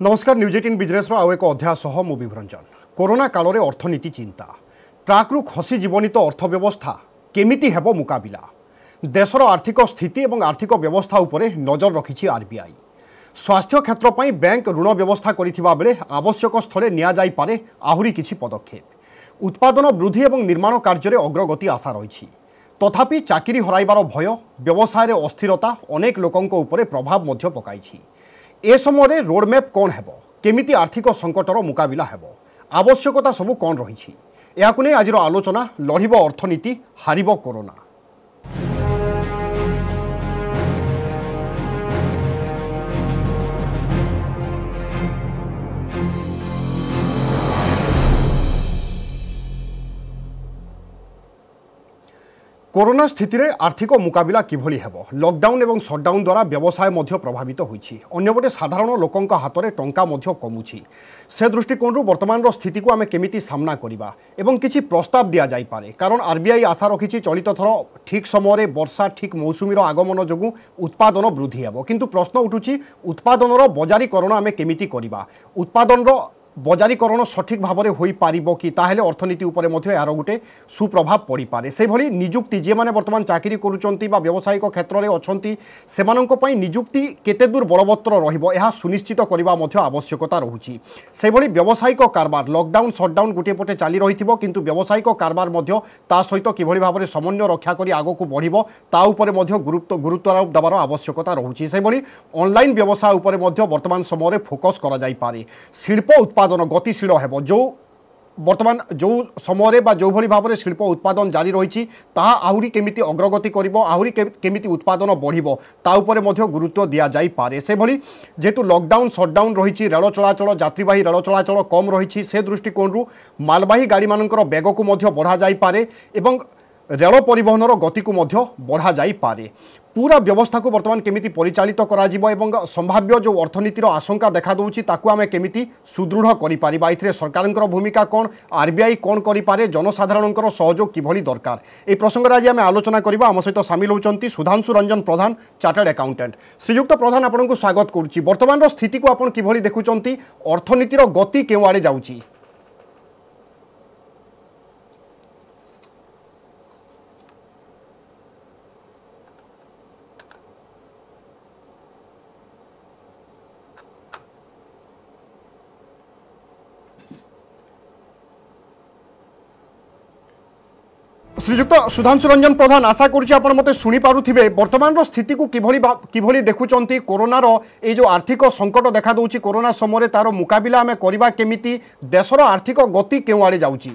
नमस्कार news 18 business आउ एक अध्याय सह मु विभरंजन। कोरोना काल में अर्थनीति चिंता ट्राक्रु खसी जीवनी तो अर्थव्यवस्था केमिति हेबो मुकाबिला देशर आर्थिक स्थिति और आर्थिक व्यवस्था उपरे नजर रखिछि आरबीआई। स्वास्थ्य क्षेत्र पर बैंक ऋण व्यवस्था करिथिबा बेले आवश्यक स्थले निया जाई पारे आहुरी किछि पदक्षेप। उत्पादन वृद्धि और निर्माण कार्य अग्रगति आशा रही तथापि चाकरी हराइबार भय व्यवसाय रे अस्थिरता अनेक लोकंक उपरे प्रभाव मध्य पकाइछि। ए समय रोडमैप कौन हेबो केमिति आर्थिक संकटर मुकाबिला हेबो आवश्यकता सबू कौन रही याकु नै आजिर आलोचना लड़िबो अर्थनीति हारिबो कोरोना। कोरोना स्थिति रे आर्थिक मुकाबिला किभली हेबो लॉकडाउन एवं शटडाउन द्वारा व्यवसाय मध्य प्रभावित होइछि। अन्यपटे साधारण लोकंक हाथ में टंका मध्य कमुछि। से दृष्टिकोण वर्तमान स्थिति को आमे केमिति सामना करिबा एवं किछि प्रस्ताव दिया जाई पारे कारण आरबीआई आशा रखिछि चलित थर ठीक समय वर्षा ठीक मौसुमीर आगमन जोगु उत्पादन वृद्धि हेबो। किंतु प्रश्न उठुछि उत्पादनर बजारीकरण आमे केमिति करिबा उत्पादनर बजारीकरण सठिक भाव में हो पारिबो कि ताहेले अर्थनीति उपरे मध्य यार गोटे सुप्रभाव पड़ी पारे। से भली निजुक्ति जे माने वर्तमान चाकरी करूचंती बा व्यावसायिक क्षेत्र में अछंती सेमानंक पई निजुक्ति केते दूर बलवत्तर रहिबो एहा सुनिश्चित करबा मध्य आवश्यकता रहुची। से भली व्यावसायिक कारबार लॉकडाउन शटडाउन गोटे पटे चाली रहिथिबो किंतु व्यावसायिक कारबार मध्य ता सहित किभली भाव में समन्वय रक्षा करी आगो को बढ़िबो ता उपरे मध्य गुरुत्वारोप देवार आवश्यकता रहुची। से भली ऑनलाइन व्यवसाय उपरे मध्य वर्तमान समय फोकस करा जाई पारे। शिल्प उत्पादन गतिशील हेबो जो वर्तमान जो समय बा जो भली भाव में शिल्प उत्पादन जारी रही आहुरी केमिति अग्रगति करिबो आहुरी केमिति उत्पादन बढ़िबो ता उपरे मध्य गुरुत्व दिया जाई पारे। से भली जेतु लॉकडाउन शटडाउन रही रेल चलाचल यात्रीवाही रेल चलाचल कम रही से दृष्टिकोण मालवाही गाड़ी मानकर बेग को मध्य बढ़ा जाई पारे एवं रेल परिवहनर गति को मध्य बढ़ा जाई पारे। पूरा व्यवस्था को वर्तमान केमिति परिचालित करा जिवो एवं संभाव्य जो अर्थनीतिर आशंका देखा दउछि ताकू आमे केमिति सुदृढ़ करि पारिबा इथिरे सरकारंकर भूमिका कोन आरबीआई कोन करि पारे जनसाधारणंकर सहयोग किभली दरकार ए प्रसंग रे आज आमे आलोचना करिबा। हम सहित शामिल होचंती सुधांशु रंजन प्रधान चार्टर्ड अकाउंटेंट। श्रीयुक्त प्रधान आपनकु स्वागत करूछि। वर्तमान स्थिति को आपण किभली देखुचंती अर्थनीतिर गति केउ आडे जाउछि? श्रीयुक्त सुधांशु रंजन प्रधान आशा करुच्ची आपण मते शुणी पारुथिबे वर्तमान स्थिति को किभली देखुचंती कोरोनार ए जो आर्थिक संकट देखा दउची कोरोना समय तार मुकाबिला आमे करबा केमिति देशर आर्थिक गति केउ आडे जाउची?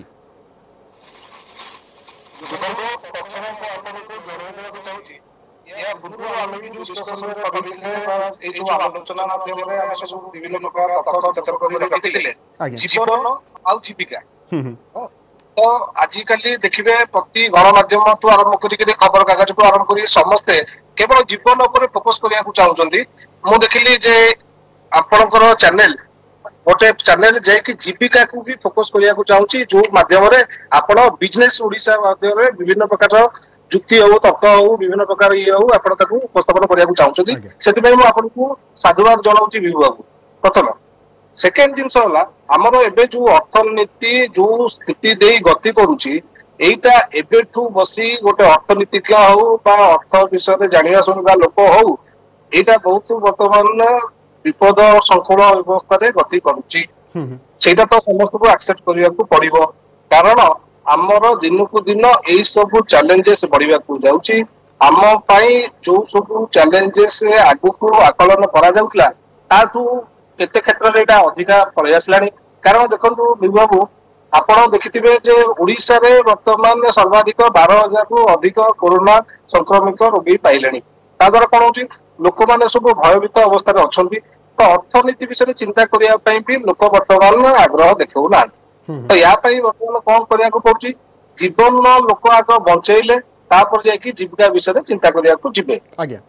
तो आजिकल देखिए प्रति गणमाध्यम तो आरंभ कर खबर कागज को आरंभ कर समस्ते केवल जीवन उपर फोकस करने चाहते। मुझे देखिली जे आपणकर चैनल गोटे चैनल जे कि जीविका को भी फोकस करने चाहूँगी जो माध्यम आपण बिजनेस ओडिशा माध्यम विभिन्न प्रकार जुक्ति हो तर्क हो विभिन्न प्रकार ये हो आप उपस्थापन करने चाहते से आपको साधुवाद जनाऊँ विभू बाबू। प्रथम सेकेंड जिनस आमर एबे जो अर्थनीति जो स्थिति दे गति करुची एटा एबेठू बसी गोटे अर्थनीतिज्ञ हो बा अर्थ विषय जानिया सुनिबा लोक हो एटा बहुत वर्तमान विपद संकुल व्यवस्था रे गति करुची। सेटा तो समस्त को एक्सेप्ट करिया को पड़िबो कारण आमर दिन को दिन एई सब चैलेंजेस बढ़िया को जाउची। आम पई जो सब चैलेंजेस आगु को आकलन करा जाउतला ताठू केते क्षेत्र में अधिका पलि आसला कारण देखो बाबू आप देखिथे जे ओडिशा रे वर्तमान सर्वाधिक 12,000 रु अधिक कोरोना संक्रमित रोगी पाइले द्वारा कौन हो लोक मैंने सब भयभीत अवस्था अच्छा तो अर्थनीति विषय चिंता करने भी लोक वर्तमान आग्रह देखा ना तो या वर्तमान कौन करने पड़ुछि जीवन लोक आग बंचेले तापर जाकि जीविका विषय चिंता करने जीवे। आज्ञा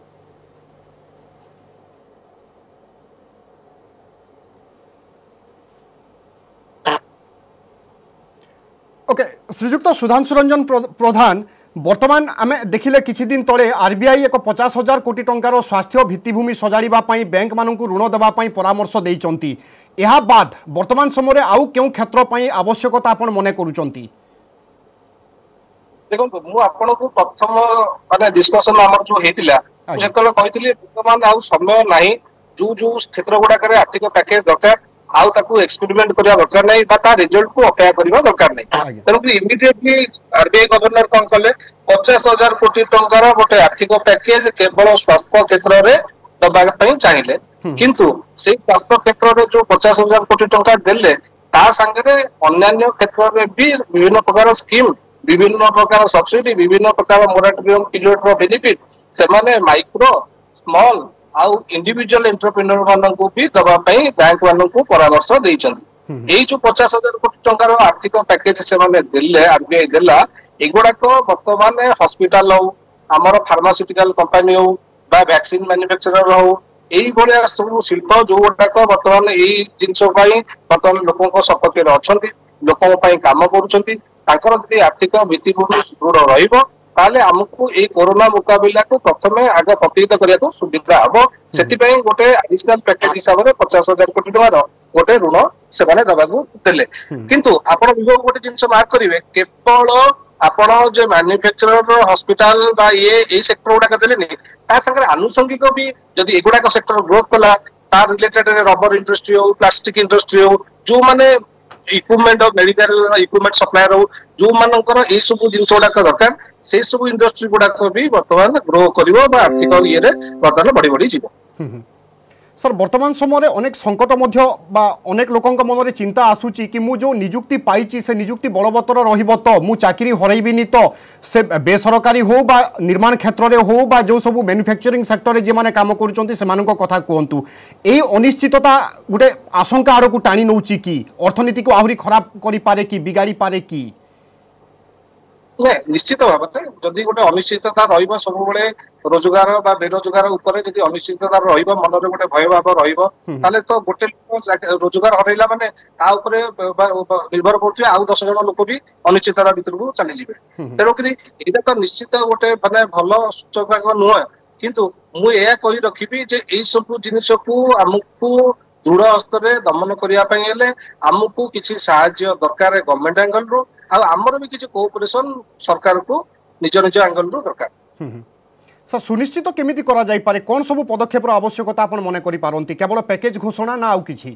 ओके श्रीयुक्त सुधांशु रंजन प्रधान बर्तमान आम देखिले किछि दिन तले आरबीआई एक 50,000 कोटी टंकार स्वास्थ्य भित्तिभूमि सजाड़ा बैंक मानक ऋण देवाई परामर्श देइचंती। एहा बाद वर्तमान समय आउ क्यों क्षेत्र पर आवश्यकता आपण मने करूचंती? देखो मु आपन को प्रथम माने डिस्कशन हमर जो हेतिला जेतले कहितली वर्तमान आउ समय नाही जो जो क्षेत्र गुडा करे आर्थिक पैकेज दरकार आउ ताकू एक्सपेरिमेंट करिया दरकार नहीं बा ता रिजल्ट को अपेक्षा करिवा दरकार नहीं। तेनु कि इमीडिएटली आरबीआई गवर्नर कोन कले 50,000 कोटी टंकार गोटे आर्थिक पैकेज केवल स्वास्थ्य क्षेत्र रे दबा पई चाहिए किंतु से स्वास्थ्य क्षेत्र रे जो 50,000 कोटी टंका देले ता संगे अन्य क्षेत्र रे भी विभिन्न प्रकार स्कीम विभिन्न प्रकार सब्सिडी विभिन्न प्रकार मोराटोरियम पीरियड रो बेनिफिट से माने माइक्रो स्मॉल आउ इंडिविजुअल एंटरप्रेन्योर माननकु भी दबा पई बैंक माननकु परामर्श देइचंती। एई जो 50,000 कोटी टंकार आर्थिक पैकेज से माने दिल्ले आरबीआई देला एगुडा को वर्तमान हॉस्पिटल हो हमर फार्मास्यूटिकल कंपनी हो बा वैक्सीन मैन्युफैक्चरर हो एई भलिया सब शिल्प जो गुडाक वर्तमान एई जिंस पई वर्तमान लोकन को सपक्ष रे अछंती लोकन पई काम करूछंती ताकर जदि आर्थिक भित्तिभूमि दृढ़ रहिबो ताले हमकु ए कोरोना मुकाबिला को प्रथमे आगे प्रतिहित करिया को सुविधा हबो। सेति पई गोटे एडिशनल पैकेज हिसाब रे 50,000 कोटी टंकार गोटे ऋण से माने दबागु देले किंतु आपण विभाग गोटे जिंस मार्क करिवे केवल आपण जे मैन्युफैक्चरर हॉस्पिटल बा ये सेक्टर गुडा देले नि ता संगे आनुषंगिक भी जदि एगुडा सेक्टर ग्रोथ कला ता रिलेटेड रबर इंडस्ट्री हो प्लास्टिक इंडस्ट्री हो जो माने equipment of medical equipment supplier हो जो मानकर ए सब जिंस गुडा दरकार से सब इंडस्ट्री गुडा भी वर्तमान ग्रो करिवो बा आर्थिक ये रे वर्तमान बढ़ी बढ़ी जीवो। सर वर्तमान समय अनेक संकट मध्य बा अनेक लोकंक मन में चिंता आसुची कि मु जो नियुक्ति पाइची से नियुक्ति बलवत्तर रहिबो तो मु चाकरी हरैबिनी तो से बेसरकारी हो बा निर्माण क्षेत्र रे हो बा जो सब मैन्युफैक्चरिंग सेक्टर रे जे माने काम करूचंती से मानक कथा कहंतु ए अनिश्चितता गुटे आशंका आरो को टाणी नउची कि अर्थनीति को आहुरी खराब करि पारे कि बिगाड़ी पारे कि निश्चित भाव में जदि गोटे अनिश्चितता रहिबो सब बेले रोजगार बा बेरोजगार ऊपर जदि अनिश्चितता रहिबो मन रे गोटे भय भाव रहिबो ताले तो गोटे रोजगार हरैला माने ता ऊपर निर्भर करथि आउ 10 जण लोक भी अनिश्चितता भीतर को चली जिवे तेरो कि एटा तो निश्चित गोटे माने भलो सूचक नुह किंतु मु एया कहि रखिबी जे एई सब जिनिस को हमकु दृढ़ हस्तर दमन करिया पई हेले हमकु किछि सहायता दरकार गवर्नमेंट एंगल रो आमर भी किसी कोऑपरेशन सरकार को निज निज एंगल रो दरकार। सर सुनिश्चित केमिति करा जाई पारे कोन सब पदक्षेप रो आवश्यकता आपण मने करि पारंती केवल पैकेज घोषणा ना आउ किछि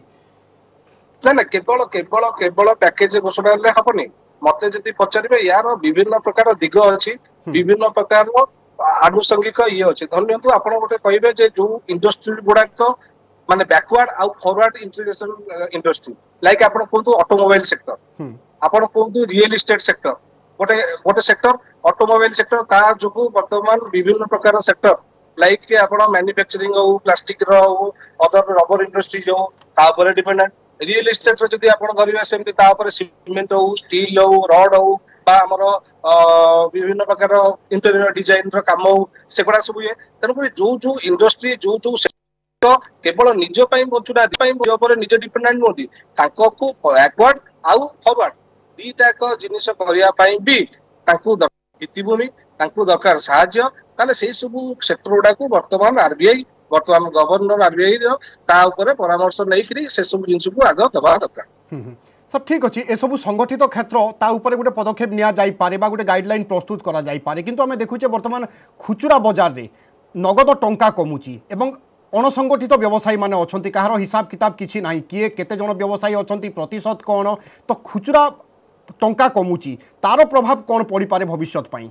ना केवल केवल केवल पैकेज घोषणा ले हबनी मते जति पचारिबे यार विभिन्न प्रकार दिग अछि विभिन्न प्रकार आनुषंगिक ये अछि धन्यतु आपण गोटे कहिबे जे जो इंडस्ट्री गुडा को माने बैकवर्ड आउ फॉरवर्ड इंटीग्रेशन इंडस्ट्री लाइक आपण कोंतु ऑटोमोबाइल सेक्टर आपण कोंतु रियल एस्टेट सेक्टर गोटे गोटे सेक्टर ऑटोमोबाइल सेक्टर ता जोगु वर्तमान विभिन्न प्रकार सेक्टर लाइक के आपण मैन्युफैक्चरिंग हो प्लास्टिक रो हो अदर रबर इंडस्ट्री जो ता ऊपर डिपेंडेंट रियल एस्टेट रो जदी आपण धरिबा सेमति ता ऊपर सीमेंट हो स्टील हो रॉड हो बा हमर विभिन्न प्रकार इंटीरियर डिजाइन रो काम हो सेगुडा सब ये तनो जो जो इंडस्ट्री जो जो केवल निज पई बचुना पई ऊपर निज डिपेंडेंट नोदी ताको को बैकवर्ड आउ फॉरवर्ड दीटा को जिनिस करिया पई भी ताकू भित्तिभूमि ताकू दरकार सहायता ताले से सब क्षेत्र गुडा को वर्तमान आरबीआई वर्तमान गवर्नर आरबीआई रो ता ऊपर परामर्श नै करी से सब जिनिस को आगे दबा दरकार। सब ठीक अछि ए सब संगठित क्षेत्र ता ऊपर गोटे पदक्षेप निया जाई पारे बा गोटे गाइडलाइन प्रस्तुत करा जाई पारे किंतु हमें देखुचे वर्तमान खुचुरा बाजार रे नगद टंका कमुची एवं अणसंगठित व्यवसायी माने अछंती कहार हिसाब किताब किछि नाही किए केते जण व्यवसायी अछंती प्रतिशत कोन तो खुचुरा टंका कमुची तार प्रभाव कोन पड़ी पारे भविष्य पई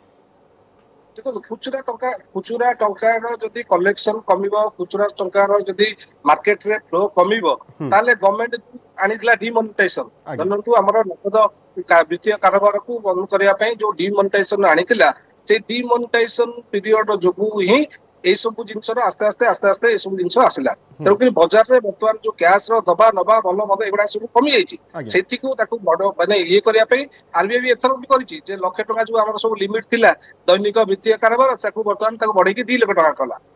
देखो खुचुरा टंका रो जदी कलेक्शन कमिबो खुचुरा टंका रो जदी मार्केट रे फ्लो कमिबो ताले गवर्नमेंट आनिदिला डिमोनेटाइजेशन जनंतु हमर नगद वित्तीय कारोबार को बंद करिया पई जो डिमोनेटाइजेशन आनिथिला से डिमोनेटाइजेशन पीरियड जोगु ही ए सब जिनस आस्ते आस्ते आस्ते आस्ते ए सब जिनस आसिला तेणुक बाजार रे वर्तमान जो कैश रो दबा नबा भल मद एगुडा सब कमी जाइछि सेति को ताकू बड़ माने ये करिया पे आरबीआई भी एथर भी करिछि जे लाख टका जो हमर सब लिमिट थिला दैनिक वित्तीय कारोबार ताकू वर्तमान ताकू बढ़े कि 2 लाख टका कला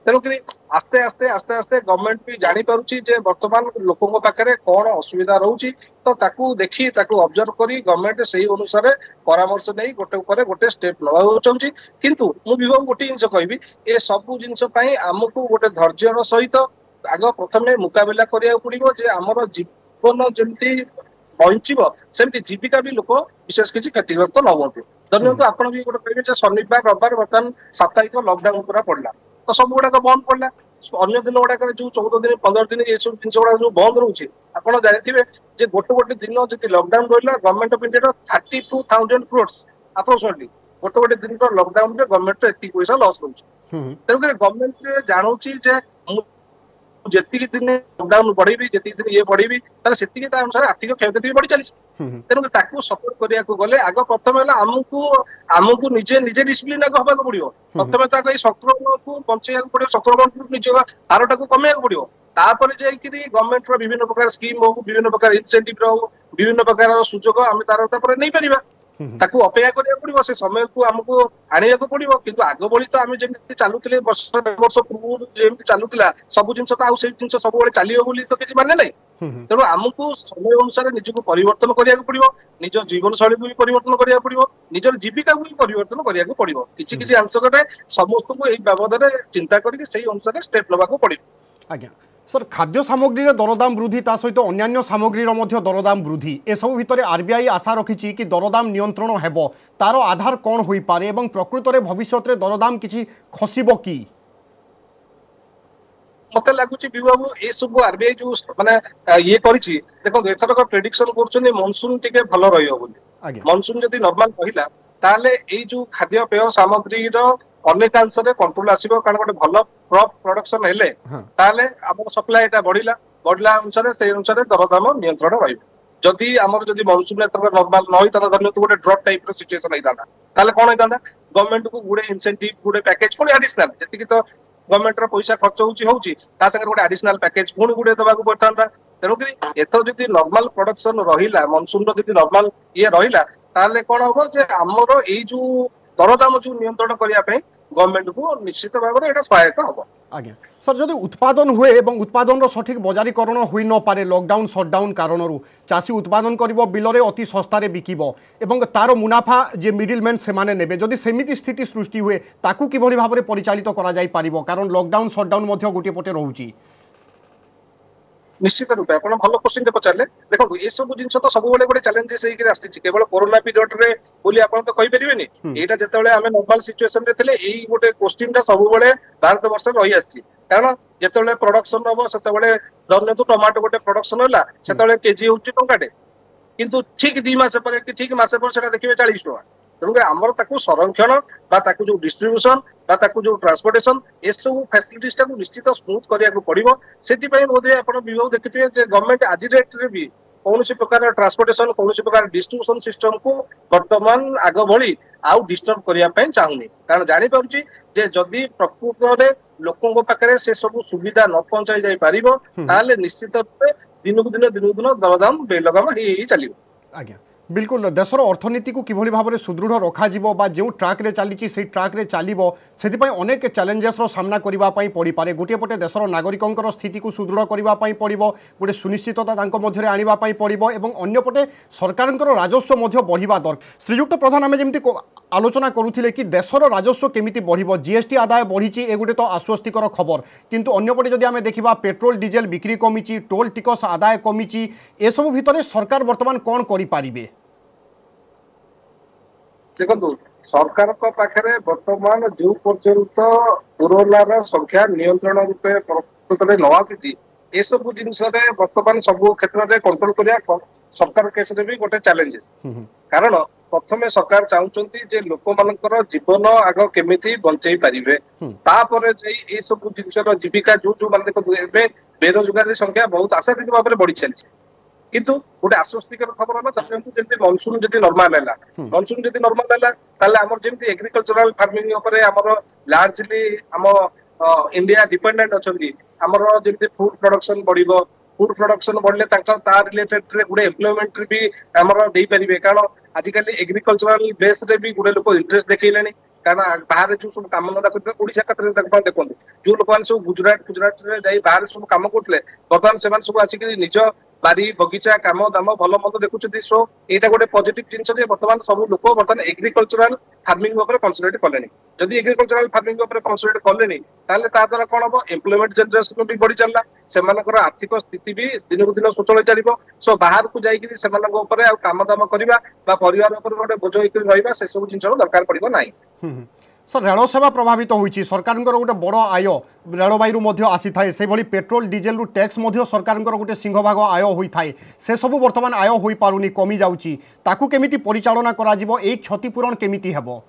तेणुक आस्ते आस्ते आस्ते आस्ते गवर्नमेंट भी जानी पारुची जे वर्तमान लोकों पाखे कौन असुविधा रोची तो ताकू देखी ताकू ऑब्जर्व करी गवर्नमेंट सही अनुसार परामर्श नहीं गोटे ऊपर गोटे स्टेप नवा चाहूँगी किंतु मु विभाग गोटे जिन कहबी ए सब जिनस आमको गोटे धैर्यर सहित आग प्रथम मुकाबिला करिया पड़िबो जे हमर जीवन जमती बंचब सेमती जीविका भी लोक विशेष किसी क्षतिग्रस्त न हुए धन्यवाद आपण भी गोटे कहे शनिवार रविवार बर्तमान साप्ताहिक लॉकडाउन पूरा पड़ला तो सब गुड़ाक बंद पड़ा अन्य दिन गुड़ाक जो 14 दिन 15 दिन ये सब जिन गुड़ा जो बंद रोचे आपड़ जानते जे गोटे गोटे दिन जी लॉकडाउन रहा government of India 32,000 crores approximately गोटे गोटे दिन लॉकडाउन में गवर्नमेंट एति पैसा लॉस रोचे तेणुक गवर्नमेंट जानूची जे जेतिक दिन लॉकडाउन बढ़ेबी जेतिक दिन ये बढ़ेबी ताले सेतिक ता अनुसार आर्थिक क्षयक्षति भी बढ़ी चली तेणुक ताकू सपोर्ट करिया को गले आग प्रथम है आमको निजे निजे डिसिप्लिन आग हवा पड़ो प्रथम तक संक्रमण को बंचेगा पड़ो संक्रमण को निज हारटा को कमेया पड़ो तापर जाकि गवर्नमेंट विभिन्न प्रकार स्कीम हो विभिन्न प्रकार इनसेंटिव हो विभिन्न प्रकार सुजोग आम तार नहीं पारिबा ताकू अपेक्षा करिया पड़ो से समय को आमको आनिया को पड़ो किंतु आग भली तो आम जमी चलुले वर्ष पूर्व जमी चलुला सब जिन जिन सब चलो बोली तो किसी माने नहीं तेणु आमको समय अनुसार निजको परिवर्तन करिया पड़ो निज जीवन शैली को भी परिवर्तन करिया पड़ो निजर जीविका को भी परिवर्तन करिया पड़ो किसी किसी अंशकटे समस्त को यही बाबद चिंता करके सही अनुसार स्टेप लेवाक पड़ो आज्ञा सर खाद्य सामग्री दरदाम वृद्धि ता सहित अन्य सामग्री दरदाम वृद्धि एसबू भितर आरबीआई आशा रखी कि दरदाम नियंत्रण हेबो तार आधार कौन हो पारे एवं प्रकृत में भविष्य में दरदाम किसी खसिबो कि मत लगुच विभाग ये सब आरबीआई जो माने ये करिछि देखो एथरक प्रेडिक्शन करछन मॉनसून टिके भलो रहियो बोली मॉनसून जदी नॉर्मल कहिला ताले ए जो खाद्य पेय सामग्री अनेकांश कंट्रोल आसीबो कारण गोटे भलो क्रॉप प्रोडक्शन हेले ताले हमर सप्लाई एटा बढ़िला अनुसार से अनुसार दरदाम नियंत्रण रहिबो जदि हमर जदि मॉनसून एथरक नॉर्मल न होई ताले धन्य गोटे ड्रॉप टाइप रो सिचुएशन होइताना ताले कोन होइताना गवर्नमेंट को गुडे इंसेंटिव गुडे पैकेज कोन एडिशनल जति तो गवर्नमेंट रो पैसा खर्च होउची ता संगे गोटे एडिशनल पैकेज पुणी गुडे दबा को पड़तांता तेणुक एथर जदि नॉर्मल प्रोडक्शन रहिला मॉनसून रो जदि नॉर्मल ये रहिला ताले कोन होबो जे हमर एई जो दरदाम जो नियंत्रण करिया पे गवर्नमेंट को निश्चित भाव में एटा सहायक होबो आज्ञा सर जदि उत्पादन हुए एवं उत्पादन सठिक बजारीकरण होई न पारे लॉकडाउन शटडाउन कारणरू चाषी उत्पादन करिवो बिलरे अति सस्तारे बिकिबो एवं तार मुनाफा जे मिडिलमैन से माने नेबे जदि सेमिति स्थिति सृष्टि हुए ताकू किभली भाव में परिचालित करा जाई पारिबो कारण लॉकडाउन शटडाउन मध्ये गोटे पटे रहउची निश्चित रूप आप भल क्वेश्चन पचारे देखो ये सब जिन तो सब गोटे चैलेंजेस केवल कोरोना पीरियड रे बोली आप तो कहि परिबेनी एटा जतबेले आमे नॉर्मल सिचुएशन रे थिले एई गोटे क्वेश्चन ता सब बेले भारत वर्ष रही आसी कारण जतबेले प्रोडक्शन हबो सेतबेले धन्य तो टमाटो गोटे प्रोडक्शन होला सेतबेले केजी होची टंकाटे किंतु ठीक 2 मास पर कि ठीक मास पर सेटा देखिबे 40 टका तेणुक आमर ताकू संरक्षण बा ताकू जो डिस्ट्रीब्यूशन बा ताकू जो ट्रांसपोर्टेशन ए सब फैसिलिटीज टाकू निश्चित स्मूथ करिया पड़ो से बोधे आप विभाग देखिए गवर्नमेंट आज डेट रे भी कौन प्रकार ट्रांसपोर्टेशन कौन प्रकार डिस्ट्रीब्यूशन सिस्टम को वर्तमान आग भली आउ डिस्टर्ब करने चाहूनी कारण जापारे जे जदि प्रकृत में लोकों पाखे से सब सुविधा न पहुंचाई जाई पारिबो ताले निश्चित रूपे दिन को दिन दरदाम बेलगाम चलिबो आज्ञा बिल्कुल देशर अर्थनीति को किभली भाव में सुदृढ़ रखा जो ट्राक रे चली से ट्राक रे चलो से अनेक चैलेंजेस सामना करने पड़ पारे गोटे पटे देशर नागरिकों स्थिति को सुदृढ़ करने पड़ो गोटे सुनिश्चितता आने पड़ो और अंपटे सरकार राजस्व बढ़ा दरकार श्रीयुक्त प्रधान आम जमी आलोचना करुले कि देशर राजस्व केमी बढ़ जीएसटी आदाय बढ़ी ए गोटे तो आश्वस्तिकर खबर किंतु अंपटे जदि आम देखा पेट्रोल डीजेल बिक्री कमी टोल टिकस आदाय कमी एसबू भितर सरकार बर्तमान कौन करें देखो सरकार पाखे वर्तमान जो पर्यंत कोरोना संख्या नियंत्रण रूपे प्रकृत में न आसी ए सब जिन वर्तमान सब क्षेत्र में कंट्रोल करिया सरकार केस भी गोटे चैलेंजेस कारण प्रथमे सरकार चाहते लोक मानकर जीवन आग केमिति बंचई पारिबे तापर ए सब जिन जीविका जो जो मान देखो बेरोजगारी संख्या बहुत आशातीत भाव में बढ़ी चली किंतु गोटे आश्वस्तिकर खबर है जमी मनसून जब नॉर्मल है मनसून जब नॉर्मल है आम जमी एग्रीकल्चरल फार्मिंग लार्जली आम इंडिया डिपेंडेंट अच्छा आमर जमी फूड प्रोडक्शन बढ़ो फूड प्रोडक्शन बढ़ले रिलेटेड गोटे एम्प्लॉयमेंट भी आमर दे पारे कारण आजिकल एग्रीकल्चरल बेस रे भी गोटे लोक इंटरेस्ट देखने कारण बाहर जो सब काम धंदा करते ओडिशा क्षेत्र में देखो जो लोक मैंने सब गुजरात रे बाहर सब काम करते बर्तमान से सब आसिक निज बारी बगीचा काम दाम भल मंद देखुं सो यहाँ गोटे पॉजिटिव जिनस बर्तमान सब लोक बर्तमान एग्रीकल्चरल फार्मिंग कनसेंट्रेट कले जदि एग्रीकल्चरल फार्मिंग कनसेंट्रेट कले द्वारा कौन हम एम्प्लॉयमेंट जनरेशन भी बढ़ी चलला से आर्थिक स्थिति भी दिन को दिन सुचल चलो सो बाहर को जाकर काम दाम करवा परिवार गोटे बोझ होकर से सब जिन दरकार पड़ो ना सर रेल सेवा प्रभावित होती सरकार गोटे बड़ आय रेलवाई आसी थाए से भली पेट्रोल डीजेल रु टैक्स सरकार गोटे सिंहभाग आय होता है से सब बर्तमान आय हो पारुनी कमी जाउची ताकू केमिति परिचालना करा जिवो ए क्षतिपूरण केमिति हेबो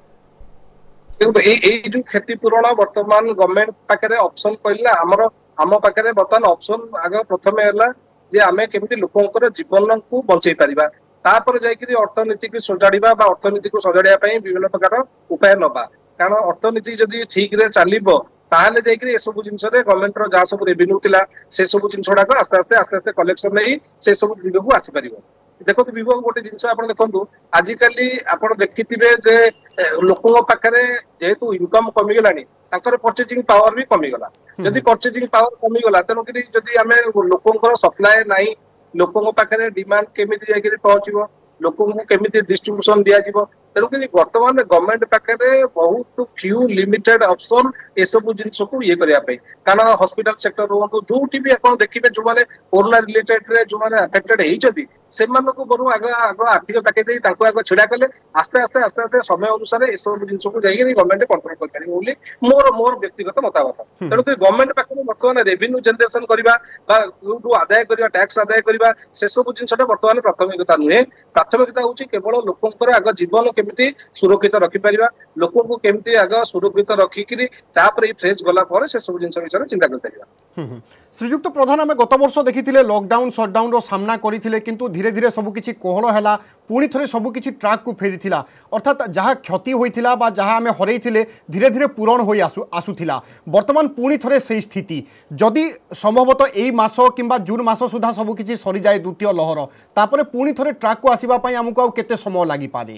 जो क्षतिपूरण बर्तमान गवर्नमेंट पाखे ऑप्शन कहला आम पाखे बर्तमान ऑप्शन आग प्रथम है आम केमिति लोकंकर जीवन को बंचई पारिबा तापर जाइए अर्थनीति को सजाड़ा अर्थनीति को सजाड़ा विभिन्न प्रकार उपाय नवा कारण अर्थनीति जदि ठीक रे चलो ताहले जाइए सब जिन गवर्नमेंट जहाँ सब रेवेन्यू थिला से सब जिन गुड़ाक आस्ते आस्ते आस्ते आस्ते कलेक्शन नहीं से सब दिगक आसीपर देखो विभो गोटे जिन आप देखो आजिकली आप देखिथे लोकों पाखे जेहेतु इनकम कमिगला परचेजिंग पावर भी कमिगला जदि परचेजिंग पावर कमिगला तेणुक जदि आम लोकों सप्लाय नहीं लोकों पाखे डिमांड केमिति जाइए पहुंचो लोकों को केमिति डिस्ट्रीब्यूशन दिज्व तेणुक बर्तमान गवर्नमेंट पाखे बहुत फ्यू लिमिटेड ऑप्शन ये सब जिन को ये करने कारण हॉस्पिटल सेक्टर रुहतु जो भी आप देखिए जो मैंने कोरोना रिलेटेड जो मैंने अफेक्टेड होती से बरु आग आग आर्थिक पैकेज आग छिड़ा कले आस्ते आस्ते आस्ते आस्ते समय अनुसार ये सब जिन को जाइए गवर्नमेंट कंट्रोल कर मोर मोर व्यक्तिगत मतामत तेणुक गवर्नमेंट पाखे बर्तमान रेवेन्यू जनरेशन करवा आदाय करवा टैक्स आदाय करवा से सब जिन बर्तमान प्राथमिकता नुहे प्राथमिकता हूँ केवल लोकंर आग जीवन केमिति सुरक्षित रखिपर लोक को केमिति आग सुरक्षित रखिक फ्रेज गला से सब जिन विषय चिंता कर श्रीजुक्त प्रधान आम गत वर्ष देखी लॉकडाउन सटडाउन सामना करते किंतु धीरे धीरे सबकि कोहल है पुणी थे सबकि ट्राक को फेरी अर्थात जहाँ क्षति होता जहाँ आम हर धीरे धीरे पूरण हो आसूला बर्तमान पुणी थे से स्थिति जदि संभवतः यही मास कि जून मास सुधा सबकि सरी जाए द्वितीय लहर तापर पुणी थे ट्राक को आसवाई आमको केते समय लगी पारे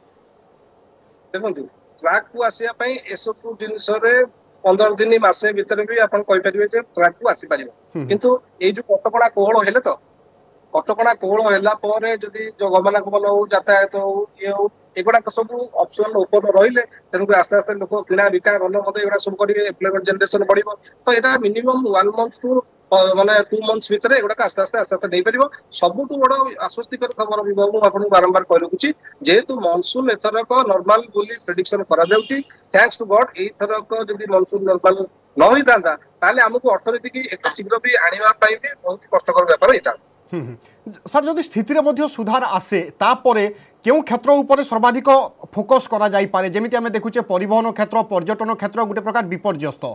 देखो ट्राक को आसवाई ए सब जिन 15 दिन मसे भितर भी आप ट्राक को आसी पार किंतु ये जो कटकणा कोहल हेले तो कटकणा कोहल है जदि जो गमनागमन हो यातायात हो ये हो एगुड़ाक सब ऑप्शन ओपन रही तेणुक आस्ते आस्ते लोक किणा बिका भल मत एगुड़ा सब करेंगे एम्प्लॉयमेंट जनरेशन बढ़ो तो यहाँ मिनिमम 1 मंथ टू माने 2 मंथ्स भितर एगुड़ाक आस्ते आस्ते आस्ते आस्ते नहीं पार सबुठ बड़ आश्वस्तिकर खबर विभाग मुझे आपको बारंबार कह रखुच्छी जेहेतु मनसून एथरक नॉर्मल बोली प्रेडिक्शन करा थैंक्स टू गॉड एथरक जदि मनसून नॉर्मल न होता ताले आमको अर्थनीति की एक शीघ्र भी आनिबा पई भी बहुत कष्टकर व्यापार होता सर जदि स्थिति सुधार आसे तापरे क्यों क्षेत्र उपर सर्वाधिक फोकस करा जाई पारे जेमिति आमे देखुचे परिवहन क्षेत्र पर्यटन क्षेत्र गोटे प्रकार विपर्यस्त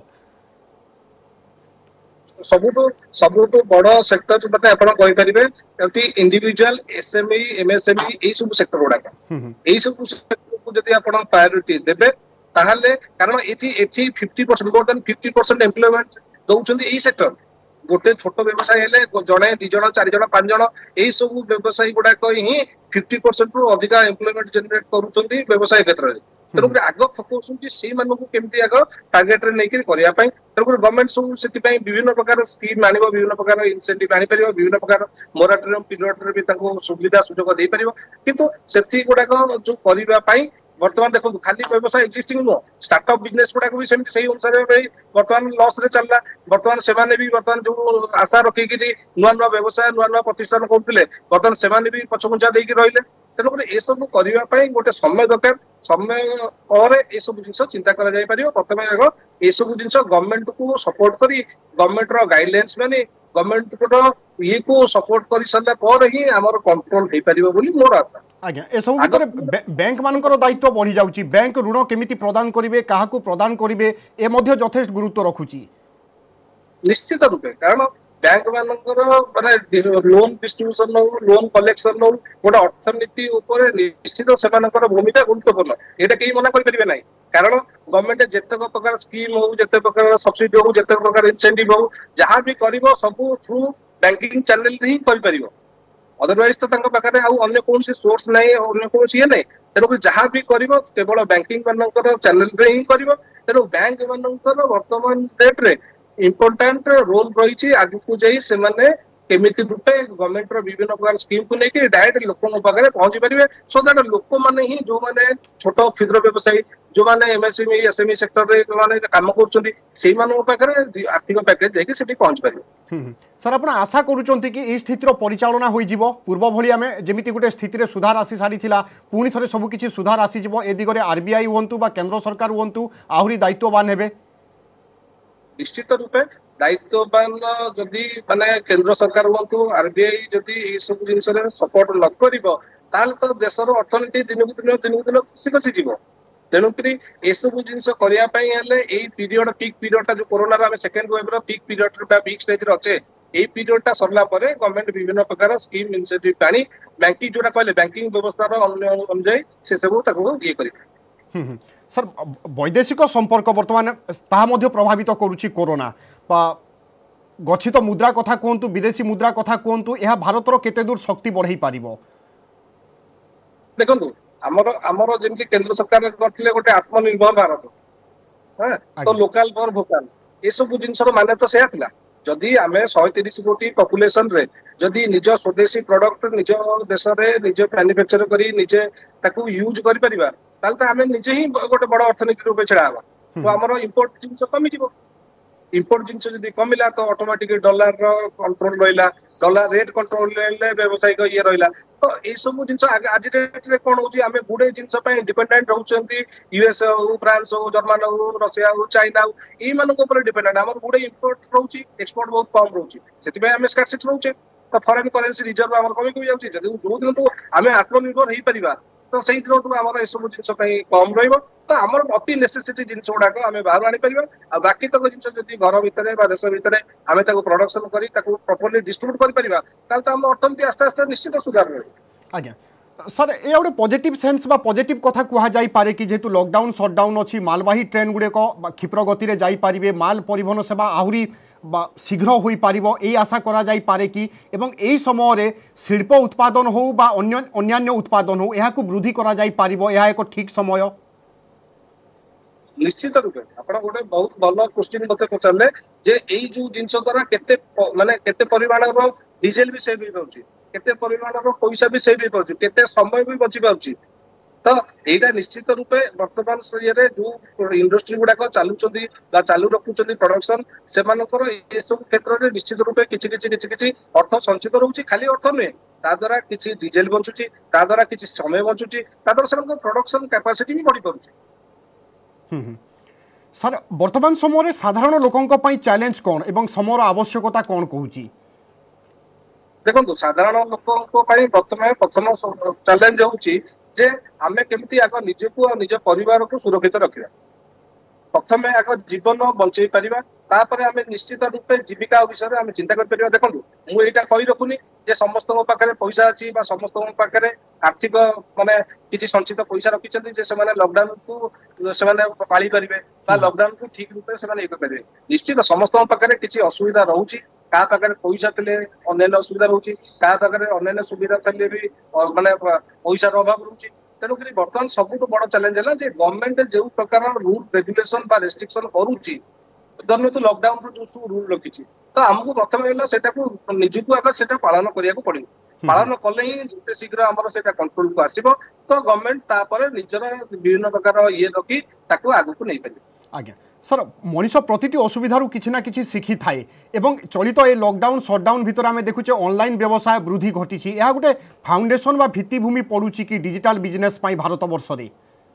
सबुठ बड़ सेक्टर माने आपण कहि परिबे जति इंडिविजुअल एसएमई एमएसएमई ए सब सेक्टर गुडाक ए सब सेक्टर को जति आपण प्रायोरिटी देबे ताहाले कारण एठी 50% मोर देन 50% एम्प्लॉयमेंट दउछन्ती ए सेक्टर गोटे छोट व्यवसाय हेले जड़े 2 जण 4 जण 5 जण यही सब व्यवसायी गुड़ाक ही 50% रु अधिक एम्प्लॉयमेंट जनरेट करुँच व्यवसाय क्षेत्र में तेणुक आग फोकस होमती आग टार्गेट रे नहीं करने तेणुक गवर्नमेंट सब से विभिन्न प्रकार स्कीम आने विभिन्न प्रकार इनसेंटिव आनीपर विभिन्न प्रकार मोराटोरियम पीरियड भी सुविधा सुजोग दे पार किंतु से गुड़ाक जो करने बर्तमान देखो खाली व्यवसाय एक्जिस्टिंग नुह स्टार्टअप बिजनेस गुड़ाक भी से अनुसार बर्तमान लॉस रे चलला बर्तमान से भी बर्तमान जो आशा रखिक नुआ नुआ व्यवसाय नुआ नुआ प्रतिष्ठान करते बर्तमान से भी पछघुंचा देकी रही तेणुक ये सब करने गोटे समय दरकार समय पर ये सब जिन चिंता कर प्रथम आग ये सब जिन गवर्नमेंट को सपोर्ट कर गवर्नमेंट गाइडलाइंस माने गवर्नमेंट को ये को सपोर्ट कर सारा पर ही आमर कंट्रोल हो पार मोर आशा आज्ञा ए सब बैंक मानकर दायित्व बढ़ी जाउची बैंक ऋण केमिति प्रदान करिवे काहाकू प्रदान करिवे ए मध्ये यथेष्ट गुरुत्व रखुची निश्चित रूपे कारण बैंक मानकर माने लोन डिस्ट्रीब्यूशन हो लोन कलेक्शन हो गोटे अर्थनीति ऊपर निश्चित से भूमिका गुरुत्वपूर्ण एटा कहीं मना कर परिबे नाही कारण गवर्नमेंट जेतक प्रकार स्कीम हो जेते प्रकार सब्सिडी हो जेते प्रकार इंसेंटिव हो जहां भी करिवो सब थ्रू बैंकिंग चैनल ही करि परिबो अदरवाइज तो तांको पाखरे आउ अन्य कौन से सोर्स नहीं अन्य कौन से ये नहीं तेणुक जहाँ भी करिवो केवल बैंकिंग मानकर चैनल रे ही करिवो तेणु बैंक मानकर वर्तमान डेट रे इम्पोर्टाट रोल रही आगु को जाई से माने केमिति रूपे गवर्नमेंट रो विभिन्न प्रकार स्कीम को लेके डायरेक्ट लोकों पाखे पहुंची पारे सो दैट लोक मैंने ही जो मैंने छोट क्षुद्र व्यवसायी जो मैंने एमएसएमई एसएमई सेक्टर रे माने काम करछंती सेही मानक पाखे आर्थिक पैकेज जाके सेठी पहुंच पारे। सर आप आशा करूँ कि यह स्थितिर परिचालना हो पूर्व भली आम जमी गोटे स्थित सुधार आसी सारी पुणी थे सबकि सुधार आसीज ए दिगरे आरबीआई हूँ केन्द्र सरकार हूँ आहरी दायित्ववान हे निश्चित रूपे दायित्ववान जदि माने केंद्र सरकार हूँ आरबीआई जदि ये सब जिन सपोर्ट न कर तो देशर अर्थनीति दिन को दिन खसी खसी जीव तेणुक ये सब जिन पीरियड पिक पीरियड जो corona second wave peak period peak stage अच्छे ये पीरियड सरला गवर्नमेंट विभिन्न प्रकार स्कीम इनिशिएटिव आनी बैंकिंग जोटा कहले बैंकिंग व्यवस्था अनुजाई से सब ये कर सर वैदेशिक संपर्क बर्तमान ताहा प्रभावित करुच्ची कोरोना गच्छित मुद्रा कथा कहतु विदेशी मुद्रा कथा कहतु यह भारतर केते दूर शक्ति बढ़ाई पारिबो देखो आमर जमी केंद्र सरकार करथिले गोटे आत्मनिर्भर भारत तो लोकल फॉर भोकाल ये सब जिनसर माने तो सेया थिला जदि आमे 130 कोटी पॉपुलेशन रे जदि निज स्वदेशी प्रोडक्ट निज देश रे निज मैन्युफैक्चर करी निजे ताकू यूज करि परिबा ताल त आमे निजे ही गोटे बड़ अर्थनीति रूपे छड़ा हवा तो हमर इंपोर्ट जिनस कमी जिवो इंपोर्ट जिनस जदि कमिला तो ऑटोमेटिक डॉलर रो कंट्रोल रहिला डॉलर रेट कंट्रोल ले व्यवसायिक ये रहिला तो ये सब जिनस आज रेट रे कोन होची आमे गुडे जिनस पय डिपेंडेंट रहउचंती यूएस हो फ्रांस हो जर्मन हो रशिया हो चाइना हो ई मानक ऊपर डिपेंडेंट हमर गुडे इंपोर्ट रहउची एक्सपोर्ट बहुत कम रहउची सेति पय आमे स्कार्सिटी रहउचे तो फॉरेन करेंसी रिजर्व हमर कमी कमी जाउची जदि जो दिन तो आमे आत्मनिर्भर हे परिबा तो सही दिन आम ये सब जिन कम रम अति नेसेसिटी जिन गुड़ाक आम बाहर आनी पार आ बाकी तक जिन घर भितर देश भितर आम प्रोडक्शन कर प्रॉपर्ली डिस्ट्रीब्यूट कर आम अर्थनीति आस्ते आस्ते निश्चित सुधार रही। आज्ञा सर ये गोटे पॉजिटिव सेंस बा पॉजिटिव कथा कहुई पारे कि जेहेतु लॉकडाउन सटडाउन अच्छी मालवाही ट्रेन गुड़िक क्षिप्र गति में जापारे माल परिवहन सेवा आहरी शीघ्र हो पार यही आशा करा जाई पारे कि एवं यही समय शिल्प उत्पादन हो बा अन्यान्य उत्पादन हो यह वृद्धि करा जाई पारिबो यह एक ठीक समय निश्चित रूपे आप गोटे बहुत भल क्वेश्चन मत पचारे जे यही जो जिनस द्वारा केते माने केते परिमाण रो डीजेल भी सेव हो पाउची केते परिमाण रो पैसा भी सेव हो पाउची केते समय भी बची पाउची तो यहाँ निश्चित रूपे वर्तमान ये जो इंडस्ट्री गुड़ाक चलुंट चालू रखुंट प्रोडक्शन से सब क्षेत्र में निश्चित रूपे किसी अर्थ संचित रोचे खाली अर्थ नुहे द्वारा किसी डीजेल बचुची द्वारा किसी समय बचुची द्वारा से प्रोडक्शन कैपेसिटी भी बढ़ी पारुची। सर वर्तमान समय साधारण लोकों चैलेंज कौन एवं समय आवश्यकता कौन कहूँ देखो साधारण लोकों वर्तमान प्रथम चैलेंज होची जे आमे केमती आग निजको और निज परिवार को सुरक्षित रखिबा प्रथमे आग जीवन बंचई परिबा तापर आमे निश्चित रूपे जीविका विषय आमे चिंता कर परिबा। देखो मु एटा कहि रखुनी जे समस्त पाखरे पैसा अछि बा समस्त पाखरे आर्थिक माने किछि संचित पैसा रखिचंती जे से लॉकडाउन को से पाली परिबे बा लॉकडाउन को ठीक रूपे से एक परिबे निश्चित समस्त पाखरे किछि असुविधा रहउची क्या पाखे पैसा थे अन्य असुविधा रोचे क्या पाखे अन्य सुविधा थे भी माने पैसा अभाव रोचे तेणुक बर्तमान सब बड़ चैलेंज है गवर्नमेंट जो प्रकार रूल रेगुलेशन बा रेस्ट्रिक्शन करुच्ची धरन तो लॉकडाउन जो सब रूल रखी तो आमको प्रथम है निजको आगे से पालन करा पड़ो पालन कले ही जिते शीघ्र आम से कंट्रोल को आसो तो गवर्नमेंट निजर विभिन्न प्रकार ये रखी आग को नहीं पारे। आज्ञा सर मनीष प्रतिटी असुविधार किसी ना किसी शिखी थाए एवं चलित ए लॉकडाउन सटडाउन भितर आम देखुचे ऑनलाइन व्यवसाय वृद्धि घटी यह गोटे फाउंडेशन बा भित्तिभूमि पड़ुची कि डिजिटल बिजनेस भारत वर्ष रे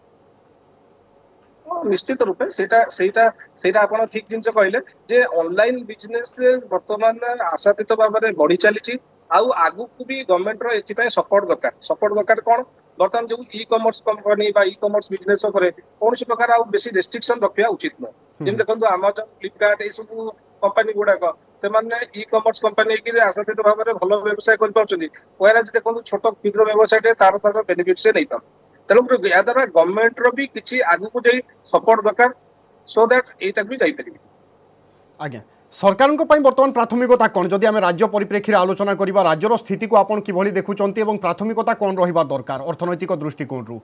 निश्चित रूपे सेटा आपण ठीक जिनस कहले जे ऑनलाइन बिजनेस वर्तमान आशातीत भाव में बढ़ी चली आगु को भी गवर्नमेंट रो एथि सपोर्ट दरकार कौन बर्तमान जो ई कॉमर्स कंपनी बा ई कॉमर्स बिजनेस करे कौन प्रकार आ बेसी रेस्ट्रिक्शन रखा उचित न जेम देखो अमेजन फ्लिपकार्ट ये सब कंपनी गुड़ाक से ई कॉमर्स कंपनी की आशातीत भाव में भल व्यवसाय कर देखो छोट क्षुद्र व्यवसाय तार बेनिफिट से नहीं पार तेणुक या द्वारा गवर्नमेंट रो भी किसी आगु को जाई सपोर्ट दरकार सो दैट एटा भी जाई परिबे। आज्ञा सरकार बर्तमान प्राथमिकता कौन जदि आम राज्य परिप्रेक्षी आलोचना करवा राज्यर स्थिति को आपन किभली देखुंत और प्राथमिकता कौन रहा दरकार अर्थनैतिक दृष्टिकोण रु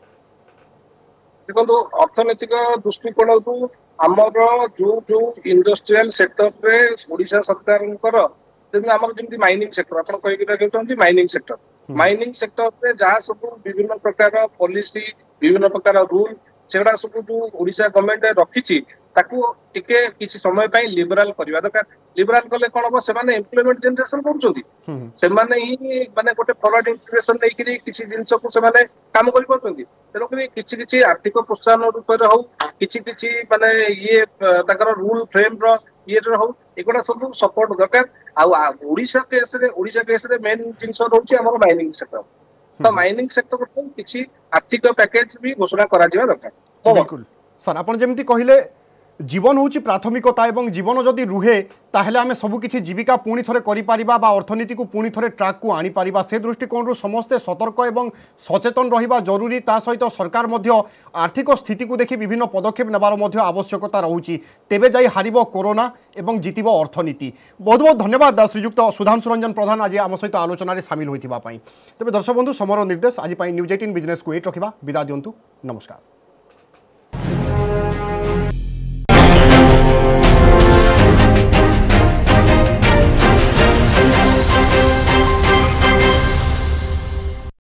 देखो अर्थनैतिक दृष्टिकोण रु आमर जो जो इंडस्ट्रियल सेक्टर रे ओडिशा सरकार आमर जमी माइनिंग सेक्टर आप कही माइनिंग सेक्टर रे जहाँ सब विभिन्न प्रकार पॉलिसी विभिन्न प्रकार रूल सेगुड़ा सब जो ओडिशा गवर्नमेंट रखी टिके किसी समय लिबराल करवा दरकार लिबराल कले कौन हम से एम्प्लॉयमेंट जनरेशन कर माने गोटे फॉरवर्ड इंटीग्रेशन नहीं किसी जिनस को से काम कर तेणुक किसी आर्थिक प्रोत्साहन रूप में हो किसी माने ये रूल फ्रेम ये हो एगुड़ा सब सपोर्ट दरकार आशा केस मेन जिनस रोचे आम माइनिंग सेक्टर तो माइनिंग सेक्टर किसी आर्थिक पैकेज भी घोषणा करा दरकार बिल्कुल सर आप जमी कहले जीवन हूँ प्राथमिकता और जीवन जदि रुहे ताहले आमे सबुकिछि जीविका पुणी थे करिपारिबा बा अर्थनीति को पुणी थे ट्रैक को आनी पारिबा से दृष्टिकोण समस्ते सतर्क और सचेतन रहिबा जरूरी ता सहित सरकार मध्य आर्थिक स्थिति को देखि विभिन्न पदक्षेप नेबार मध्य आवश्यकता रहुछि तेबे जाई हारिबो कोरोना एवं जीतिबो अर्थनीति। बहुत बहुत धन्यवाद श्रीयुक्त सुधांशु रंजन प्रधान आज आम सहित आलोचन सामिल होइथिबा पई। तेबे दर्शक बंधु समर निर्देश आज न्यूज 18 बिजनेस को एट रखिबा विदा दियंतु नमस्कार।